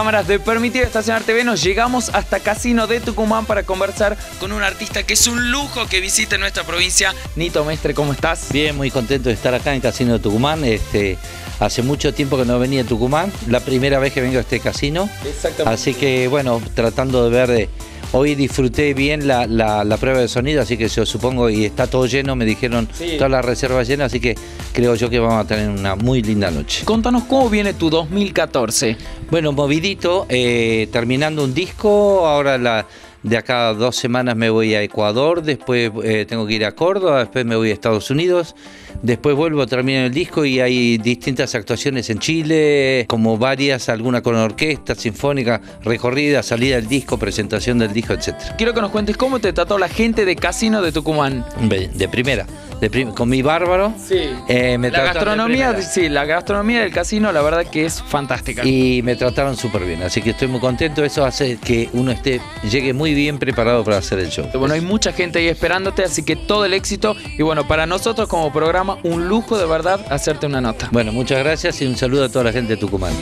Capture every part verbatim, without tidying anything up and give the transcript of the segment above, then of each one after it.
cámaras de Permitido Estacionar T V nos llegamos hasta Casino de Tucumán para conversar con un artista que es un lujo que visite nuestra provincia. Nito Mestre, ¿cómo estás? Bien, muy contento de estar acá en Casino de Tucumán. Este, hace mucho tiempo que no venía a Tucumán, la primera vez que vengo a este casino. Exactamente. Así que bueno, tratando de ver... De, hoy disfruté bien la, la, la prueba de sonido, así que yo supongo, y está todo lleno, me dijeron, sí, todas las reservas llenas, así que creo yo que vamos a tener una muy linda noche. Contanos cómo viene tu dos mil catorce. Bueno, movidito, eh, terminando un disco, ahora la... De acá a dos semanas me voy a Ecuador, después eh, tengo que ir a Córdoba, después me voy a Estados Unidos, después vuelvo a terminar el disco y hay distintas actuaciones en Chile, como varias, alguna con orquesta, sinfónica, recorrida, salida del disco, presentación del disco, etcétera. Quiero que nos cuentes cómo te trató la gente de Casino de Tucumán. De primera. De prim con mi bárbaro. Sí. Eh, me la gastronomía, sí, la gastronomía del casino, la verdad que es fantástica. Y me trataron súper bien, así que estoy muy contento. Eso hace que uno esté, llegue muy bien preparado para hacer el show. Bueno, hay mucha gente ahí esperándote, así que todo el éxito. Y bueno, para nosotros como programa, un lujo de verdad hacerte una nota. Bueno, muchas gracias y un saludo a toda la gente de Tucumán.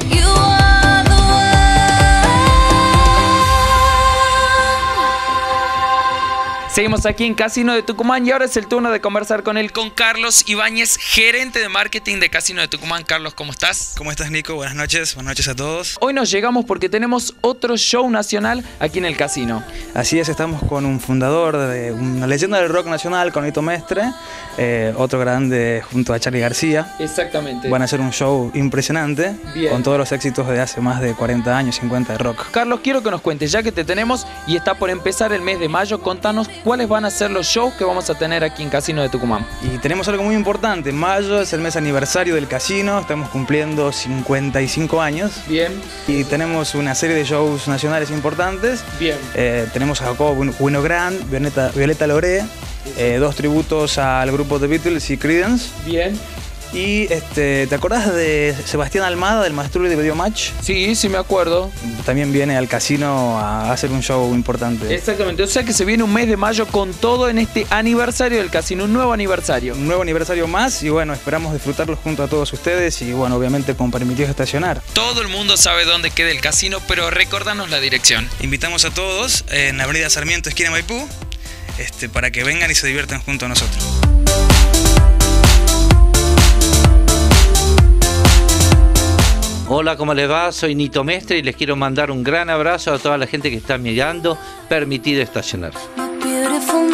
Seguimos aquí en Casino de Tucumán y ahora es el turno de conversar con él, con Carlos Ibáñez, gerente de marketing de Casino de Tucumán. Carlos, ¿cómo estás? ¿Cómo estás, Nico? Buenas noches, buenas noches a todos. Hoy nos llegamos porque tenemos otro show nacional aquí en el casino. Así es, estamos con un fundador de una leyenda del rock nacional, con Nito Mestre, eh, otro grande junto a Charly García. Exactamente. Van a hacer un show impresionante, bien, con todos los éxitos de hace más de cuarenta años, cincuenta de rock. Carlos, quiero que nos cuentes, ya que te tenemos y está por empezar el mes de mayo, contanos cuáles van a ser los shows que vamos a tener aquí en Casino de Tucumán. Y tenemos algo muy importante, mayo es el mes aniversario del casino, estamos cumpliendo cincuenta y cinco años. Bien. Y tenemos una serie de shows nacionales importantes. Bien. Eh, tenemos a Jacobo Winogrand, Violeta, Violeta Loré, eh, dos tributos al grupo The Beatles y Creedence. Bien. Y este, ¿te acordás de Sebastián Almada, del Mastrulli de Video Match? Sí, sí me acuerdo. También viene al casino a hacer un show importante. Exactamente, o sea que se viene un mes de mayo con todo en este aniversario del casino, un nuevo aniversario. Un nuevo aniversario más y bueno, esperamos disfrutarlo junto a todos ustedes y bueno, obviamente con Permitido Estacionar. Todo el mundo sabe dónde queda el casino, pero recordanos la dirección. Invitamos a todos en Avenida Sarmiento, esquina Maipú, este, para que vengan y se diviertan junto a nosotros. Hola, ¿cómo les va? Soy Nito Mestre y les quiero mandar un gran abrazo a toda la gente que está mirando Permitido Estacionar.